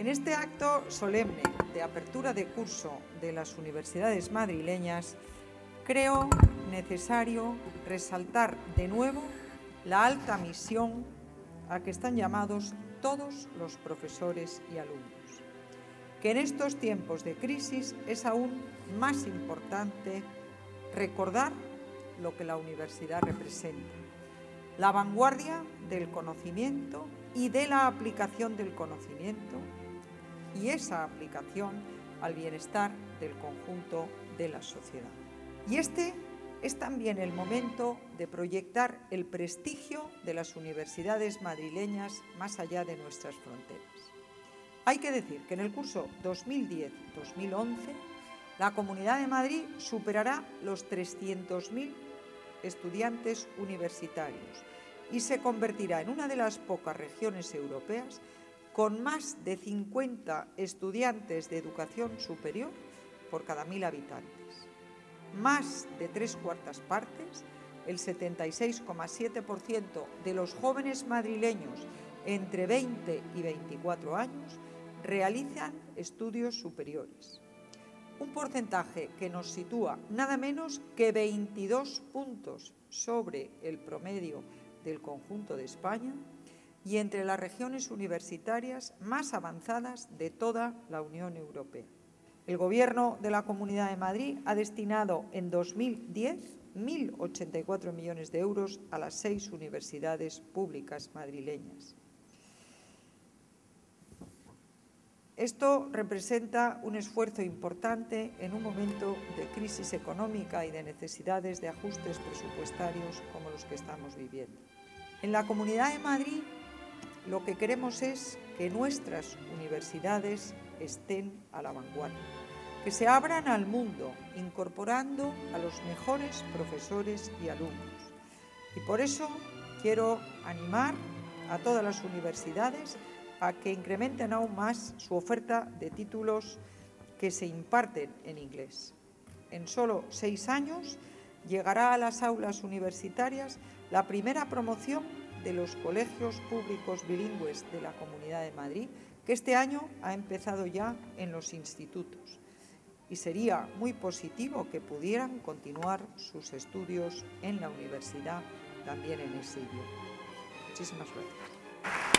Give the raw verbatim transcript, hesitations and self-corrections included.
En este acto solemne de apertura de curso de las universidades madrileñas, creo necesario resaltar de nuevo la alta misión a que están llamados todos los profesores y alumnos, que en estos tiempos de crisis es aún más importante recordar lo que la universidad representa, la vanguardia del conocimiento y de la aplicación del conocimiento, y esa aplicación al bienestar del conjunto de la sociedad. Y este es también el momento de proyectar el prestigio de las universidades madrileñas más allá de nuestras fronteras. Hay que decir que en el curso dos mil diez dos mil once la Comunidad de Madrid superará los trescientos mil estudiantes universitarios y se convertirá en una de las pocas regiones europeas con más de cincuenta estudiantes de educación superior por cada mil habitantes. Más de tres cuartas partes, el setenta y seis coma siete por ciento de los jóvenes madrileños entre veinte y veinticuatro años realizan estudios superiores. Un porcentaje que nos sitúa nada menos que veintidós puntos sobre el promedio del conjunto de España y entre las regiones universitarias más avanzadas de toda la Unión Europea. El Gobierno de la Comunidad de Madrid ha destinado en dos mil diez mil ochenta y cuatro millones de euros a las seis universidades públicas madrileñas. Esto representa un esfuerzo importante en un momento de crisis económica y de necesidades de ajustes presupuestarios como los que estamos viviendo. En la Comunidad de Madrid lo que queremos es que nuestras universidades estén a la vanguardia, que se abran al mundo, incorporando a los mejores profesores y alumnos. Y por eso quiero animar a todas las universidades a que incrementen aún más su oferta de títulos que se imparten en inglés. En solo seis años llegará a las aulas universitarias la primera promoción de los colegios públicos bilingües de la Comunidad de Madrid, que este año ha empezado ya en los institutos. Y sería muy positivo que pudieran continuar sus estudios en la universidad también en ese idioma. Muchísimas gracias.